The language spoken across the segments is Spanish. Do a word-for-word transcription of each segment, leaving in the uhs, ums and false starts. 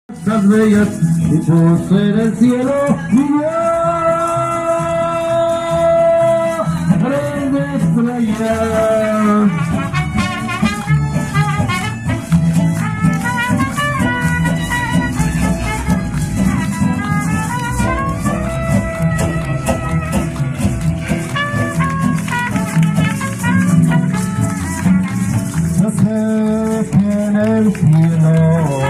Las bellas y yo en el cielo y yo aprende estrellas. Yo sé que en el cielo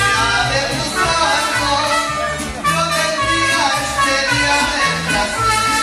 Gracias.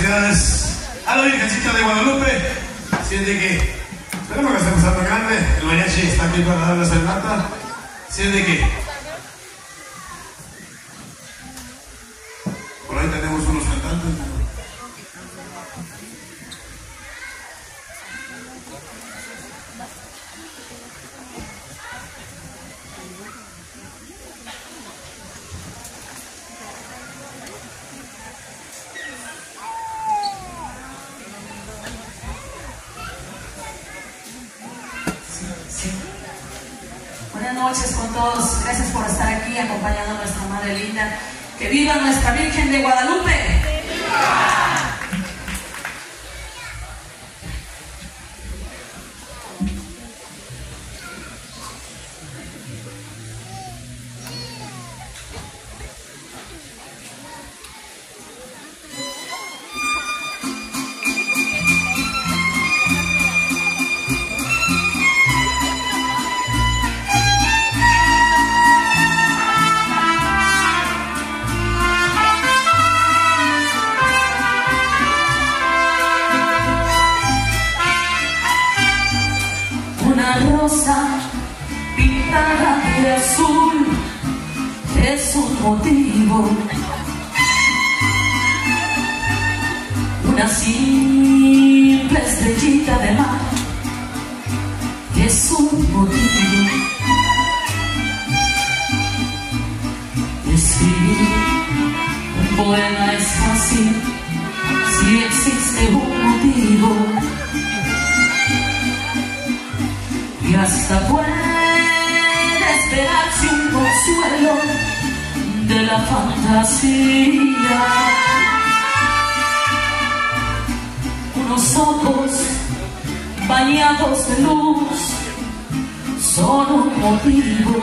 felicidades a la Virgencita de Guadalupe. Así es de que esperemos que estemos tan grande. El mariachi está aquí para dar la serenata. Así es de que por ahí tenemos unos cantantes. Buenas noches con todos. Gracias por estar aquí acompañando a nuestra Madre Linda. ¡Que viva nuestra Virgen de Guadalupe! ¡Viva! Pintada de azul es un motivo, una simple estrellita de mar es un motivo. Escribir un poema es fácil si existe un motivo. Y hasta puede esperarse un consuelo de la fantasía. Unos ojos bañados de luz son un motivo.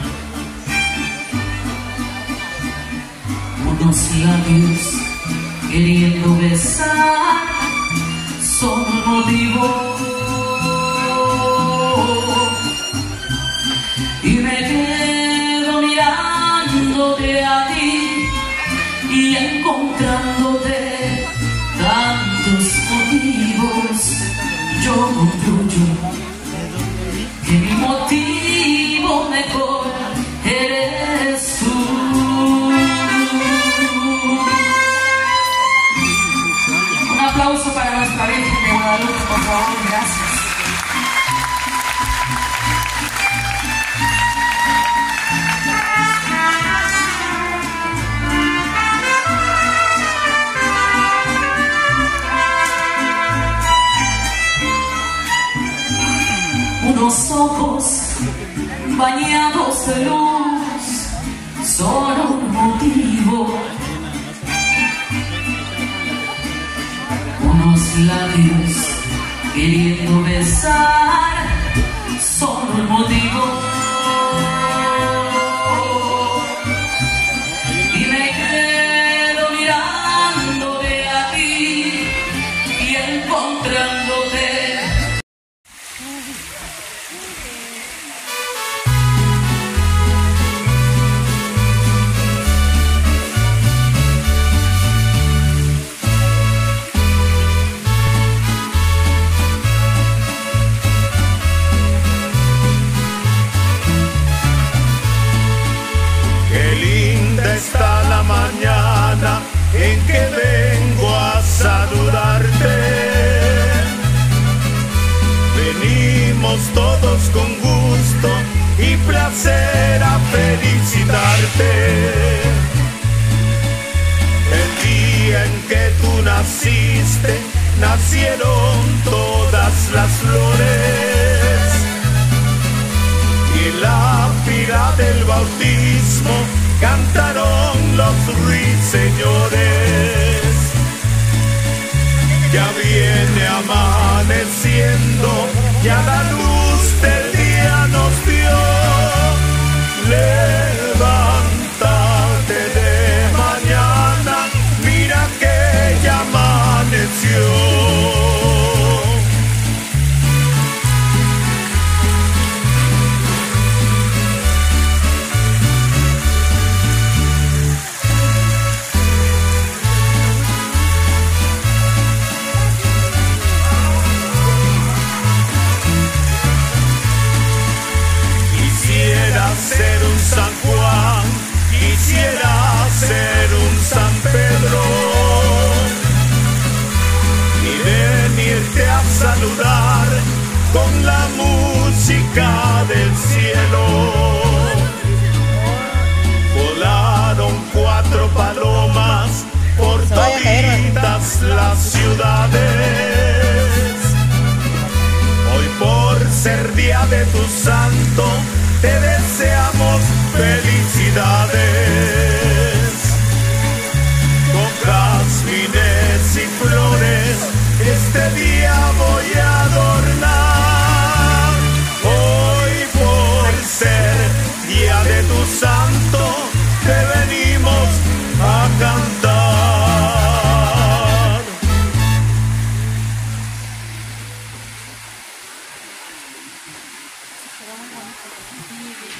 Unos labios queriendo besar son un motivo. Y me quedo mirándote a ti y encontrándote tantos motivos. Yo concluyo que mi motivo mejor eres tú. Un aplauso para nuestra Virgen de Guadalupe, por favor. Gracias. Unos ojos bañados de luz son un motivo. Unos labios queriendo besar son un motivo. Y me quedo mirándote a ti y encontrándote. Está la mañana en que vengo a saludarte. Venimos todos con gusto y placer a felicitarte. El día en que tú naciste, nacieron todas las flores. Y en la fila del bautismo cantaron los ruiseñores. Ya viene amaneciendo, ya la luz del día nos dio. Levántate de mañana, mira que ya amaneció. San Juan, quisiera ser un San Pedro y venirte a saludar con la música del cielo. Volaron cuatro palomas por toditas las ciudades. Hoy por ser día de tu santo, te deseamos felicidades. Con jazmines y flores, este día voy a adornar. Hoy por ser día de tu santo, te venimos a cantar. Quedó muy bonito.